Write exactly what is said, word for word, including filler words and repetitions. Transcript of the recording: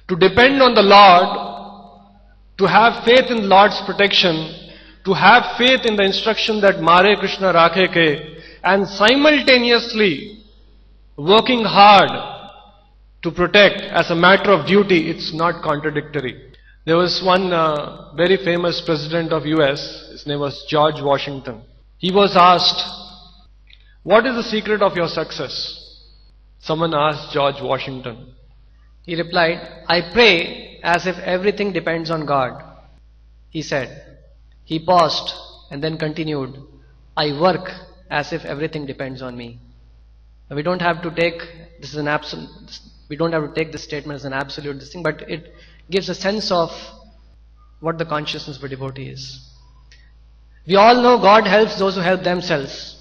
To depend on the Lord, to have faith in the Lord's protection, to have faith in the instruction that Mare Krishna Rakhe Ke, and simultaneously working hard to protect as a matter of duty, it's not contradictory. There was one uh, very famous president of U S, his name was George Washington. He was asked, "What is the secret of your success?" Someone asked George Washington. He replied, "I pray as if everything depends on God." He said. He paused and then continued, "I work as if everything depends on me." Now, we don't have to take this is an absolute. We don't have to take this statement as an absolute this thing, but it gives a sense of what the consciousness of a devotee is. We all know God helps those who help themselves.